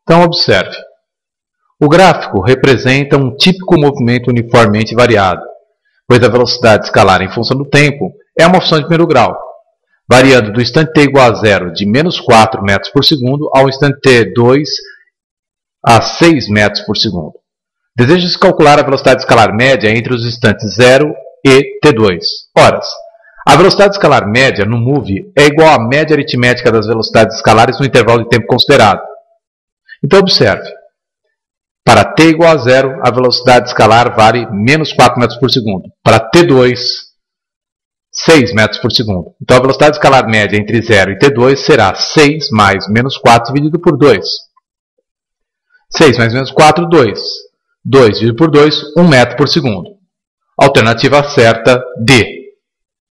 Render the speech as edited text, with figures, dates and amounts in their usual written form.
Então, observe. O gráfico representa um típico movimento uniformemente variado, pois a velocidade escalar em função do tempo é uma função de primeiro grau, variando do instante t igual a zero de menos 4 metros por segundo ao instante t2 a 6 metros por segundo. Deseja-se calcular a velocidade escalar média entre os instantes 0 e t2. Ora, a velocidade escalar média no MOVE é igual à média aritmética das velocidades escalares no intervalo de tempo considerado. Então, observe. Para t igual a zero, a velocidade escalar vale menos 4 metros por segundo. Para t2, 6 metros por segundo. Então, a velocidade escalar média entre 0 e t2 será 6 mais menos 4 dividido por 2. 6 mais menos 4, 2. 2 dividido por 2, 1 metro por segundo. Alternativa certa, D.